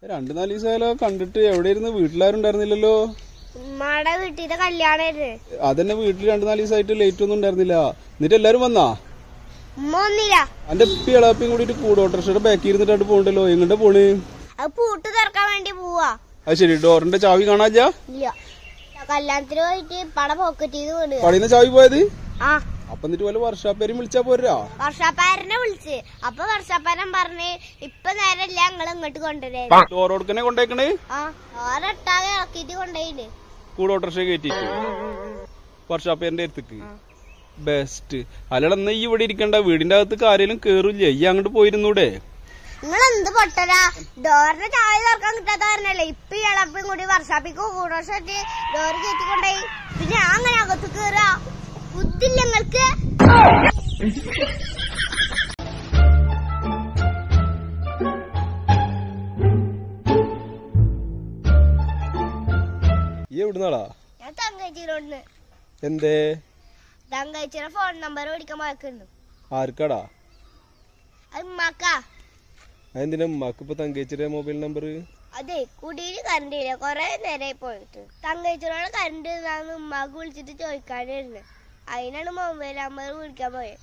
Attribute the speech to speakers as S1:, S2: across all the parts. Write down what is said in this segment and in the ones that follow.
S1: 2-4 ദിവസമായാലോ കണ്ടിട്ട്. എവിടെയായിരുന്നു? വീട്ടിലാരും ഉണ്ടായിരുന്നില്ലല്ലോ.
S2: ഉമ്മയുടെ വീട്ടിലെ കല്യാണായിരുന്നു.
S1: അതന്നെ, വീട്ടിൽ 2-4 ദിവസമായിട്ട് ലേറ്റ് ഒന്നും ഉണ്ടായിരുന്നില്ല. എന്നിട്ട് എല്ലാരും വന്നാ?
S2: ഉമ്മ ഒന്നില്ല.
S1: എന്റെ ഉപ്പി എളാപ്പിയും കൂടിയിട്ട് കൂടോട്ടർഷയുടെ ബാക്കി ഇരുന്നിട്ട് പോണ്ടല്ലോ. എങ്ങോട്ടാ പോണ്?
S2: അത് പൂട്ട് തുറക്കാൻ വേണ്ടി പോവാ.
S1: അത് ശരി. ഡോറിന്റെ ചാവി കാണാജാ?
S2: ഇല്ല, കല്യാണത്തിന് പോയിട്ട് പട പോക്കറ്റ് ചെയ്ത് വിടുക.
S1: പടയുന്ന ചാവി പോയത്?
S2: ആ.
S1: അപ്പൊ എന്നിട്ട് വല്ല വർഷാപ്പേരും വിളിച്ചാ പോരാ?
S2: വർഷാപ്പാരനെ വിളിച്ച്. അപ്പൊ വർഷാപ്പാരൻ പറഞ്ഞ് ഇപ്പൊ നേരല്ല, ഞങ്ങള് ഇങ്ങോട്ട് കൊണ്ടുവരേ.
S1: ഡോറോടുക്കനെ കൊണ്ടേക്കണേ?
S2: ആ, ഓരൊട്ടാകെ ഇറക്കിട്ട് കൊണ്ടുപോയില്ലേ.
S1: കൂടോട്ടർഷ കയറ്റിട്ട് വർഷാപ്പേരന്റെ അടുത്തേക്ക്. ബെസ്റ്റ്. അല്ലട, ഈ ഇവിടെ ഇരിക്കണ്ട. വീടിന്റെ അകത്ത് ആരെങ്കിലും കേറില്ല. ഈ അങ്ങോട്ട് പോയിരുന്നൂടെ?
S2: നിങ്ങൾ എന്ത് പൊട്ടരാ? ഡോറിന്റെ ചായ തുറക്കാൻ കിട്ടാത്ത കാരണല്ലേ ഇപ്പൊ ഇളപ്പും കൂടി വർഷാപ്പിക്ക് കൂടോട്ട് ഡോറ് കയറ്റിക്കൊണ്ടായി. പിന്നെ അങ്ങനെ അകത്ത് കേറാ. ബുദ്ധില്ല നിങ്ങൾക്ക്.
S1: ഈ എവിടുന്നാളാ?
S2: ഞാൻ തങ്കച്ചിരോട്.
S1: എന്തേ?
S2: തങ്കച്ചിയുടെ ഫോൺ നമ്പർ മേടിക്കാൻ പോയക്കുന്നു.
S1: ആർക്കാടാ?
S2: അത് ഉമ്മാക്കാ.
S1: അതെന്തിനാ ഉമ്മാക്ക് ഇപ്പൊ തങ്കേച്ചിയുടെ മൊബൈൽ നമ്പർ?
S2: അതെ, കുടിയില് കറണ്ട് ഇല്ല. കൊറേ നേരമായി പോയിട്ട്. തങ്കച്ചിനോട് കറണ്ട് ഇല്ലാന്ന് ഉമ്മാക്ക് വിളിച്ചിട്ട് ചോദിക്കാനായിരുന്നു. അതിനാണ് മൊബൈൽ നമ്പർ വിളിക്കാൻ പോയത്.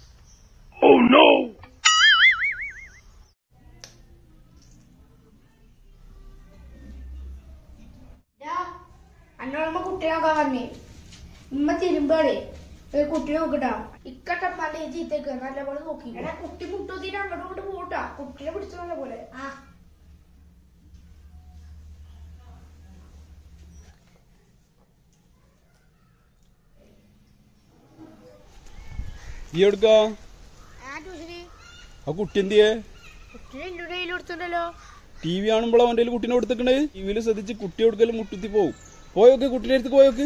S3: അന്നോടമ്മ കുട്ടിയെ നോക്കാൻ പറഞ്ഞേ. ഉമ്മ തിരുമ്പാടേ കുട്ടിയെ നോക്കട്ടാ. ഇക്കട്ടപ്പാന്റെ ചീത്തേക്ക് നല്ലപോലെ നോക്കി. എടാ, കുട്ടി മുട്ടൂത്തിട്ട് അങ്ങോട്ടും ഇങ്ങോട്ട് പോട്ടാ. കുട്ടിയെ പിടിച്ചു നല്ല പോലെ.
S1: ഈ എടുക്കാ? ആ കുട്ടി എന്തിയേ? ടി വി കാണുമ്പോഴാ അവന്റെ കുട്ടീനെ കൊടുത്തേക്കണേ. ടിവിയിൽ ശ്രദ്ധിച്ച് കുട്ടി കൊടുക്കലും മുട്ടുത്തി പോവും. പോയോക്ക്, കുട്ടിയുടെ അടുത്ത് പോയോക്ക്.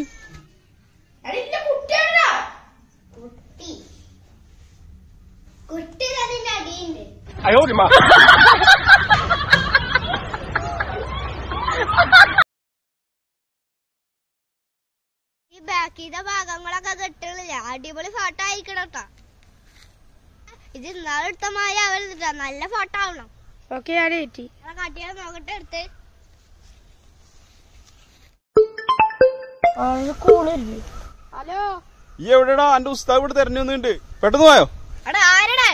S2: ഈ ബാക്കിയുടെ ഭാഗങ്ങളൊക്കെ കെട്ടുകളില്ല. അടിപൊളി ഫോട്ടോ ആയിരിക്കണം കേട്ടോ. ഇത് ഇന്നാളെടുത്ത മായ അവരുന്നിട്ടാ. നല്ല ഫോട്ടോ ആവണം.
S3: ഓക്കെ,
S2: കാട്ടിയാൽ നോക്കട്ടെ എടുത്ത്.
S3: ഹലോ,
S1: ഈ എവിടെടാ? എന്റെ ഉസ്താവ് ഇവിടെ തെരഞ്ഞു വന്നിട്ടുണ്ട്. പെട്ടെന്ന് പോയോ?
S2: ആരടാ?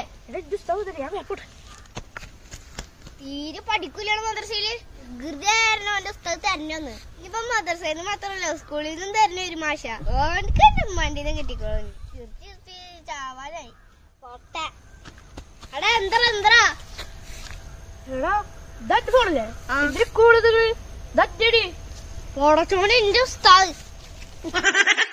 S2: തീരെ പഠിക്കൂലാണ് മദ്രസയില്. ഗൃഹായിരുന്നു എന്റെ ഉസ്താവ് തെരഞ്ഞു. ഇപ്പൊ മദ്രസയിൽ നിന്ന് മാത്രമല്ല, സ്കൂളിൽ നിന്നും തെരഞ്ഞു വരും മാഷ. ഓനക്ക് എന്റെ ഉമ്മാണ്ടിനെ കിട്ടിക്കോളൂ. ചാവാനായി പൊട്ട. എടാ, എന്തറാ
S3: ഫോണല്ലേ കൂടുതൽ
S2: പൊടച്ചോനെ എന്റെ ഉസ്താവ്.